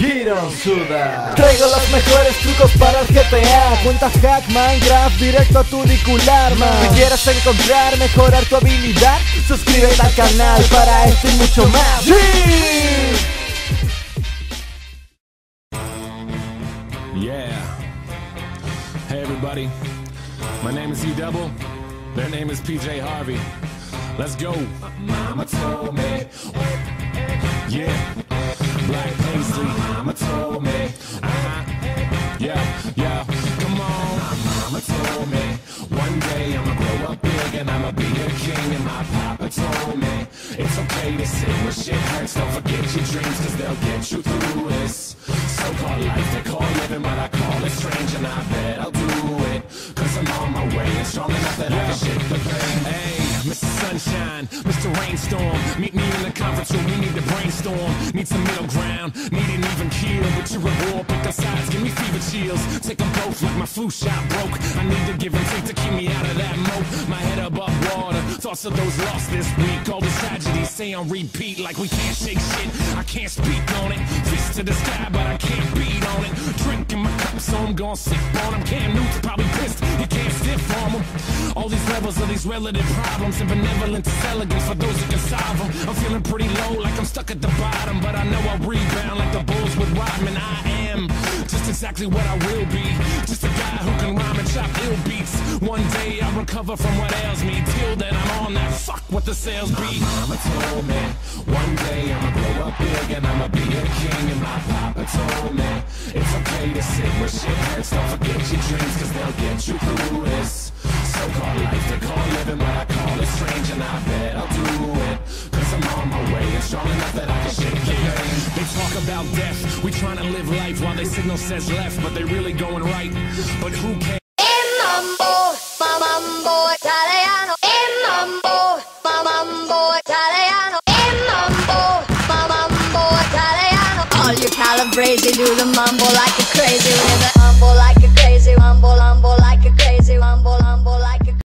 KIRON suda. Traigo los mejores trucos para el GTA. Cuentas hack, Minecraft, directo a tu auricular, man. Si quieres encontrar, mejorar tu habilidad, suscríbete al canal para esto y mucho más. ¡Sí! Yeah. Hey everybody, my name is E-Double, their name is PJ Harvey. Let's go. Mama told me. Yeah. Black paisley. Mama told me. Yeah. Come on. Mama told me. One day I'ma grow up big and I'ma be a king. And my papa told me it's okay to sing when shit hurts. Don't forget your dreams, cause they'll get you through this so-called life they call living, but I call it strange. And I bet I'll do it, cause I'm on my way and strong enough that I can shake the pain. Hey, Mr. Sunshine, Mr. Rainstorm, meet me in the conference room, we need to brainstorm. Need some middle ground, need an even keel. But you're a war, pick up sides, give me fever chills. Take them both like my flu shot broke. I need to give and take to keep me out of that moat. My head above water, thoughts of those lost this week. All these tragedies stay on repeat like we can't shake shit. I can't speak on it, fist to the sky but I can't beat on it. Drinking my cup so I'm gon' sip on him. Cam Newton's probably pissed, you can't stiff on him. All these levels of these relative problems, and benevolence is elegance for those who can solve them. I'm feeling pretty low, like I'm stuck at the bottom, but I know I'll rebound like the Bulls with Rodman. I am just exactly what I will be, just a guy who can rhyme and chop ill beats. One day I'll recover from what ails me. Till then I'm on that fuck what the sales be. Mama told me one day I'ma grow up big and I'ma be a king. And my papa told me it's okay to sit where shit hurts. Don't forget your dreams, cause they'll get you through this so-called life they call living, but I call it strange. And I bet I'll do it, cause I'm on my way and strong enough that I can shake the pain. They talk about death, we trying to live life while they signal says left, but they really going right. But who cares? Mambo italiano, mambo italiano, mambo italiano. All your Calabrese do the mambo like a crazy with the mambo like